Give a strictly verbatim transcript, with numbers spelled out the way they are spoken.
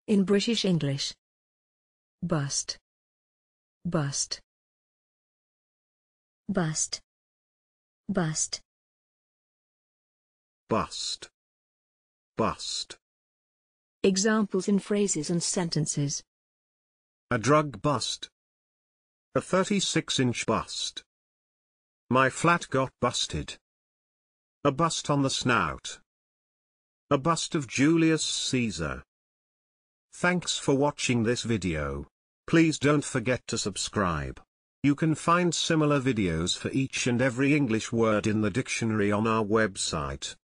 In British English. Bust. Bust. Bust. Bust. Bust. Bust. Examples in phrases and sentences. A drug bust. A thirty-six inch bust. My flat got busted. A bust on the snout. A bust of Julius Caesar. Thanks for watching this video. Please don't forget to subscribe. You can find similar videos for each and every English word in the dictionary on our website.